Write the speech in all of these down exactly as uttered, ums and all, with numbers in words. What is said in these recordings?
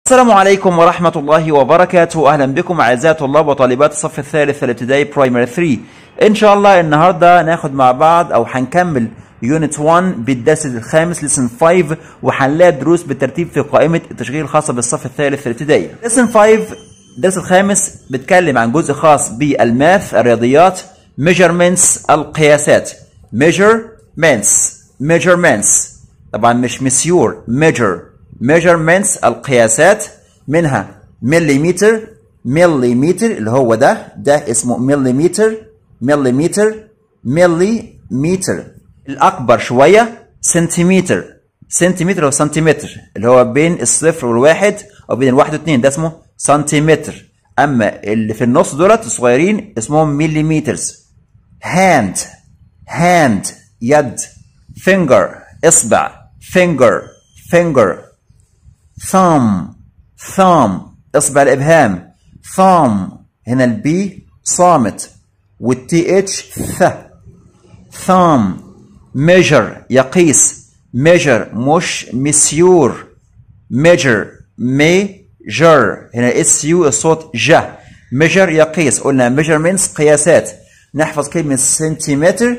السلام عليكم ورحمة الله وبركاته. أهلا بكم أعزائي طلاب وطالبات الصف الثالث الابتدائي برايمري ثلاثة. إن شاء الله النهاردة ناخد مع بعض أو هنكمل يونت واحد بالدرس الخامس ليسن خمسة، وهنلاقي دروس بالترتيب في قائمة التشغيل الخاصة بالصف الثالث الابتدائي. ليسن خمسة الدرس الخامس بيتكلم عن جزء خاص بالماث الرياضيات، measurements القياسات. measurements measurements طبعا مش مسيور measure measurements القياسات، منها مليمتر مليمتر اللي هو ده ده اسمه مليمتر مليمتر مليمتر. الأكبر شوية سنتيمتر سنتيمتر أو سنتيمتر اللي هو بين الصفر والواحد أو بين الواحد واثنين، ده اسمه سنتيمتر. أما اللي في النص دولت الصغيرين اسمهم مليمترز. hand hand يد. finger إصبع finger finger. thumb thumb اصبع الابهام thumb. هنا البي صامت والتي اتش ث thumb. measure يقيس measure مش مسيور measure measure هنا اس يو الصوت ج measure يقيس. قلنا measurements قياسات. نحفظ كلمة سنتيمتر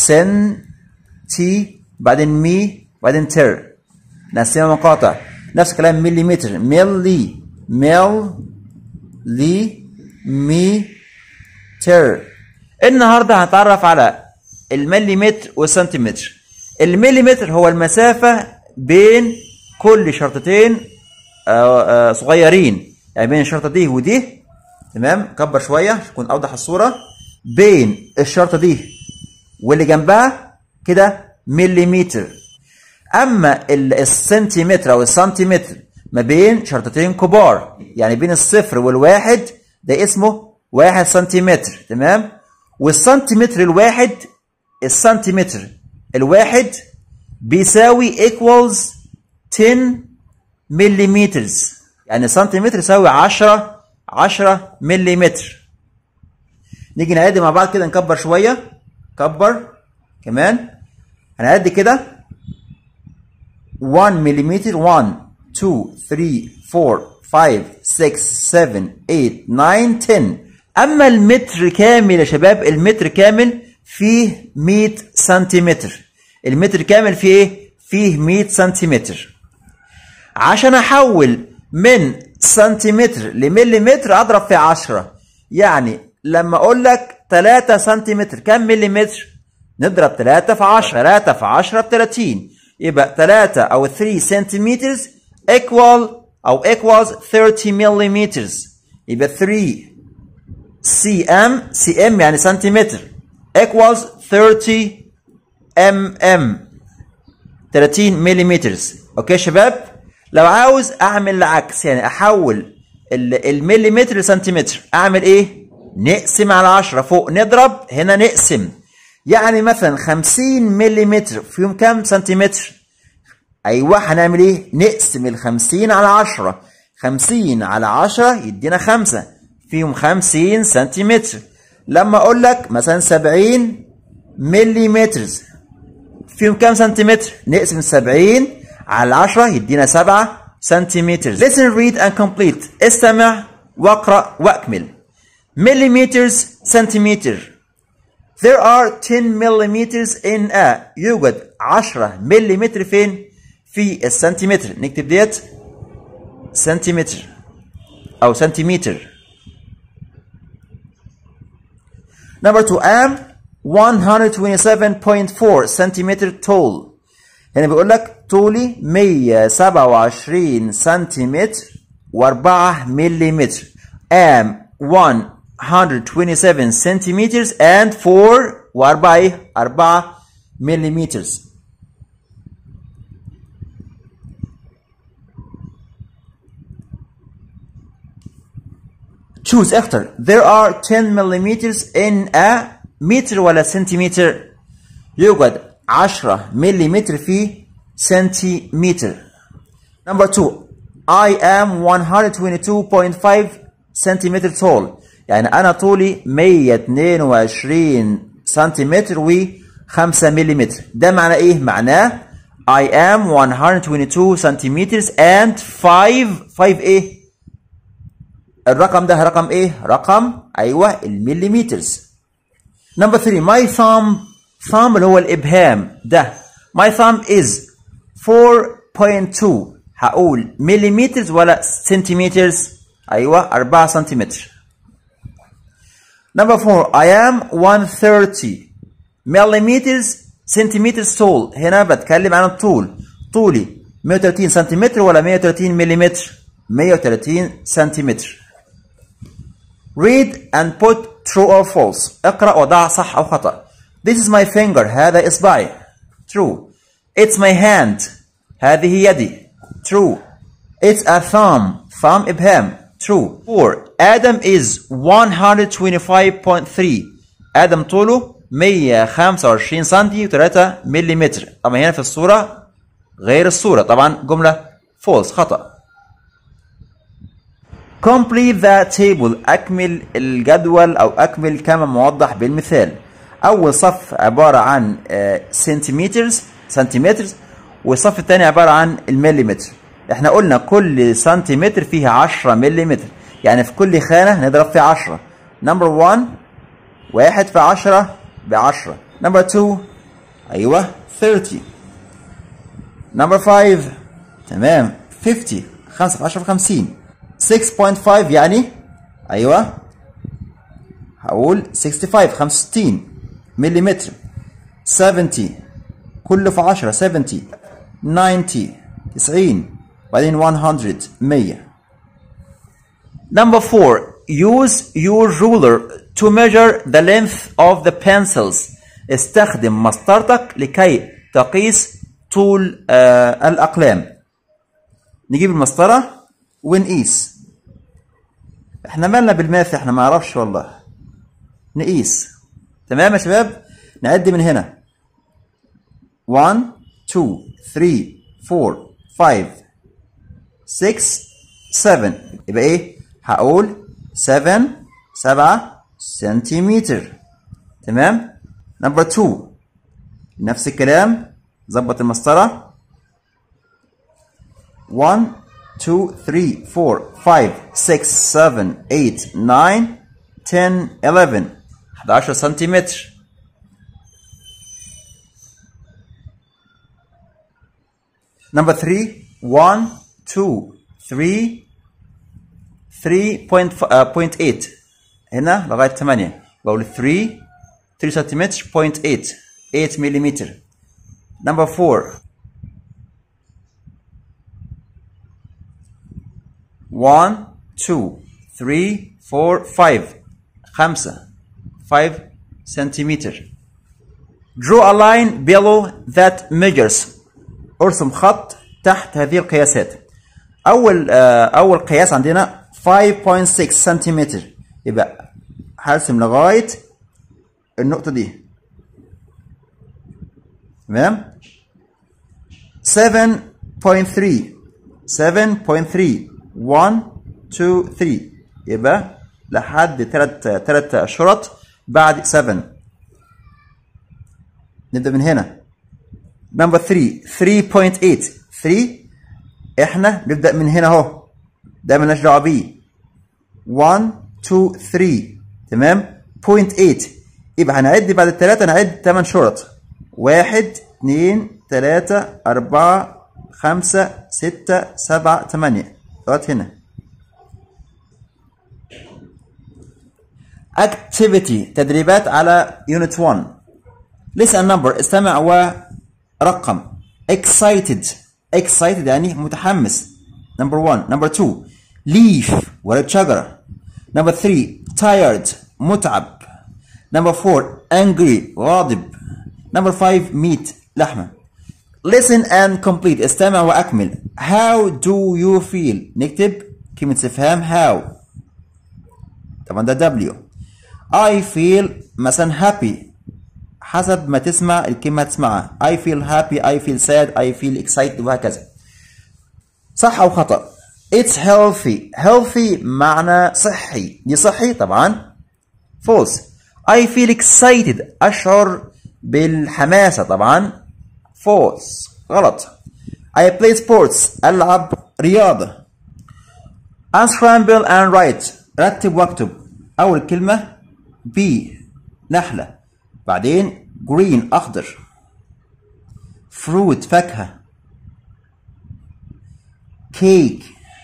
سنتي بعدين مي بعدين تر نقسمها مقاطع. نفس الكلام مليمتر ملي ملي متر. النهارده هنتعرف على المليمتر والسنتيمتر. المليمتر هو المسافة بين كل شرطتين آآ آآ صغيرين، يعني بين الشرطة دي ودي. تمام، كبر شوية عشان تكون أوضح الصورة. بين الشرطة دي واللي جنبها كده مليمتر. اما السنتيمتر او السنتيمتر ما بين شرطتين كبار، يعني بين الصفر والواحد، ده اسمه واحد سنتيمتر. تمام، والسنتيمتر الواحد السنتيمتر الواحد بيساوي equals عشرة مليمترز، يعني سنتيمتر يساوي عشرة عشرة مليمتر. نيجي نعد مع بعض كده، نكبر شويه كبر كمان. هنعد كده واحد مليمتر واحد اتنين تلاتة أربعة خمسة ستة سبعة تمانية تسعة عشرة. اما المتر كامل يا شباب، المتر كامل فيه مية سنتيمتر. المتر كامل فيه ايه؟ فيه مية سنتيمتر. عشان احول من سنتيمتر لمليمتر اضرب في عشرة. يعني لما اقول لك تلاتة سنتيمتر كم مليمتر؟ نضرب تلاتة في عشرة. تلاتة في عشرة ب تلاتين، يبقى تلاتة او تلاتة سنتيمتر equal او equals ثلاثين مليمتر. يبقى تلاتة سي ام سي ام يعني سنتيمتر equals ثلاثين ام ام تلاتين مليمتر. اوكي يا شباب، لو عاوز اعمل العكس، يعني احول المليمتر لسنتيمتر، اعمل ايه؟ نقسم على عشرة فوق نضرب، هنا نقسم. يعني مثلا خمسين مليمتر فيهم كام سنتيمتر؟ ايوه، هنعمل ايه؟ نقسم ال خمسين على عشرة. خمسين على عشرة يدينا خمسة، فيهم خمسين سنتيمتر. لما اقول لك مثلا سبعين مليمتر فيهم كام سنتيمتر؟ نقسم سبعين على عشرة يدينا سبعة سنتيمتر. Listen, read and complete. استمع واقرأ واكمل. مليمترز سنتيمتر. There are ten millimeters in a. يوجد عشرة مليمتر فين؟ في السنتيمتر. نكتب ديت سنتيمتر أو سنتيمتر. Number two, am one hundred twenty-seven point four centimeter tall. هنا بيقول لك طولي مية وسبعة وعشرين سنتيمتر وأربعة مليمتر. am one hundred twenty-seven centimeters and four وأربعة إيه؟ أربعة مليمترز. choose اختر. there are ten millimeters in a متر ولا سنتيمتر؟ يوجد عشرة مليمتر في سنتيمتر. number two, I am one hundred twenty-two point five centimeter tall. يعني أنا طولي مية واتنين وعشرين سنتيمتر وخمسة مليمتر. ده معناه إيه؟ معناه I am one hundred twenty-two centimeters and five five ايه؟ الرقم ده رقم ايه؟ رقم ايوه المليمترز. Number three my thumb thumb اللي هو الابهام ده my thumb is four point two هقول مليمترز ولا سنتيمترز؟ ايوه أربعة سنتيمتر. Number four I am one hundred thirty millimeters centimeters tall. هنا بتكلم عن الطول. طولي مية وتلاتين سنتيمتر ولا مية وتلاتين مليمتر؟ مية وتلاتين سنتيمتر. Read and put true or false. اقرأ وضع صح أو خطأ. This is my finger. هذا إصبعي. True. It's my hand. هذه يدي. True. It's a thumb. Thumb إبهام. True. four. Adam is one hundred twenty-five point three. آدم طوله مية وخمسة وعشرين سنتي وثلاثة مليمتر. طبعا هنا في الصورة غير الصورة. طبعا جملة false خطأ. Complete the table. أكمل الجدول أو أكمل كما موضح بالمثال. أول صف عبارة عن سنتيمترز سنتيمترز والصف الثاني عبارة عن المليمتر. احنا قلنا كل سنتيمتر فيها عشرة مليمتر، يعني في كل خانة نضرب فيها عشرة. نمبر واحد واحد في عشرة بعشرة. نمبر اتنين أيوه ثلاثين. نمبر خمسة تمام خمسين. خمسة في عشرة في خمسين. ستة فاصلة خمسة يعني أيوه هقول خمسة وستين خمسة وستين مليمتر. سبعين كله في عشرة سبعين. تسعين تسعين بعدين مية مية. Number four use your ruler to measure the length of the pencils. استخدم مسطرتك لكي تقيس طول آه الأقلام. نجيب المسطرة ونقيس. احنا مالنا بالماث، احنا ما نعرفش والله. نقيس. تمام يا شباب؟ نعد من هنا. واحد اتنين تلاتة أربعة خمسة ستة سبعة. يبقى ايه؟ هقول سبعة سبعة سنتيمتر. تمام؟ نمبر اتنين نفس الكلام. ظبط المسطرة. واحد اتنين تلاتة أربعة خمسة ستة سبعة تمانية تسعة عشرة حداشر سنتيمتر. نمبر ثلاثة واحد اتنين ثلاثة ثلاثة فاصلة ثمانية. هنا لغاية ثمانية بقول ثلاثة ثلاثة سنتيمتر صفر ثمانية ثمانية مليمتر. نمبر أربعة واحد اتنين ثلاثة أربعة خمسة خمسة سنتيمتر. Draw a line below that measures. ارسم خط تحت هذه القياسات. أول آه أول قياس عندنا خمسة فاصلة ستة سنتيمتر. يبقى هرسم لغاية النقطة دي. تمام؟ سبعة فاصلة ثلاثة سبعة فاصلة ثلاثة واحد اتنين ثلاثة. يبقى لحد ثلاث ثلاث شرط بعد سبعة. نبدأ من هنا. نمبر ثلاثة ثلاثة فاصلة ثمانية ثلاثة. احنا نبدأ من هنا اهو، ده مالناش دعوة بيه. واحد اتنين ثلاثة تمام. صفر ثمانية. يبقى هنعد بعد الثلاثة نعد ثمان شرط. واحد اتنين تلاتة أربعة خمسة ستة سبعة ثمانية لغاية هنا. Activity تدريبات على Unit واحد. Listen number استمع ورقم. Excited excited يعني متحمس. Number one. Number two leaf ورقة شجرة. Number three tired متعب. Number four angry غاضب. Number five meat لحمة. Listen and complete استمع وأكمل. How do you feel؟ نكتب كلمة استفهام how. طبعا ده W. I feel مثلا happy حسب ما تسمع الكلمة تسمعها. I feel happy I feel sad I feel excited وهكذا. صح أو خطأ؟ It's healthy healthy معنى صحي. دي صحي طبعا false. I feel excited أشعر بالحماسة طبعا false. غلط. I play sports. ألعب رياضة. unscramble and write. رتب واكتب. أول كلمة bee نحلة. بعدين green أخضر. fruit فاكهة. cake.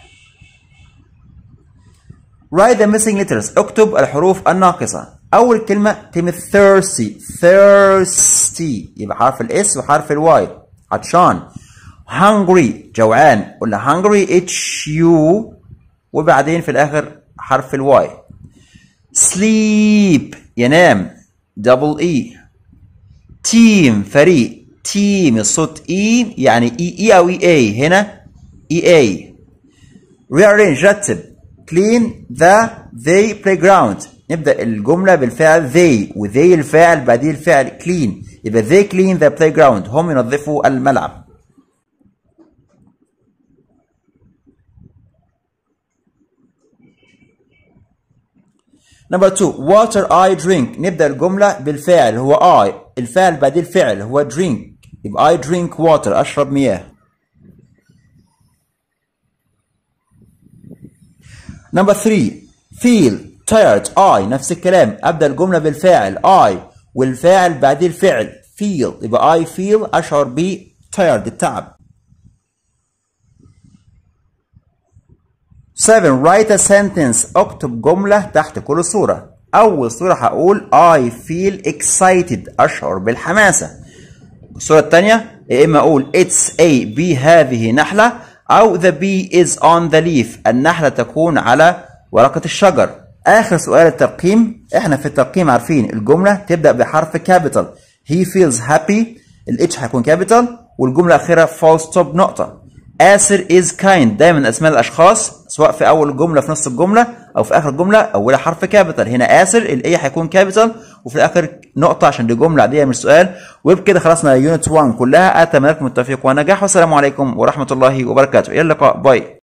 write the missing letters. اكتب الحروف الناقصة. أول كلمة كلمة thirsty thirsty يبقى حرف الاس وحرف الواي عطشان. hungry جوعان قلنا hungry h u وبعدين في الآخر حرف الواي. sleep ينام double e. team فريق team الصوت e يعني e e أو e a هنا e a. rearrange رتب clean the they playground. نبدأ الجملة بالفعل they و they الفاعل بعدين الفعل clean يبقى they clean the playground هم ينظفوا الملعب. Number two water I drink. نبدأ الجملة بالفعل هو I الفعل بعدين الفعل هو drink يبقى I drink water أشرب مياه. Number three feel tired I نفس الكلام أبدأ الجملة بالفاعل I والفاعل بعدين الفعل feel يبقى I feel أشعر ب tired التعب. seven write a sentence. اكتب جملة تحت كل صورة. أول صورة هقول I feel excited أشعر بالحماسة. الصورة الثانية يا إما أقول it's a bee هذه نحلة أو the bee is on the leaf النحلة تكون على ورقة الشجر. آخر سؤال الترقيم احنا في الترقيم عارفين الجملة تبدأ بحرف capital. he feels happy ال H هيكون capital والجملة الأخيرة full stop نقطة. آسر is kind دايما أسماء الأشخاص سواء في أول الجملة في نص الجملة أو في آخر الجملة أولها حرف كابيتال. هنا آسر ال A هيكون كابيتال وفي الآخر نقطة عشان دي جملة عادية مش سؤال. وبكده خلصنا يونت واحد كلها. أتمنى لكم التوفيق والنجاح والسلام عليكم ورحمة الله وبركاته. إلى اللقاء باي.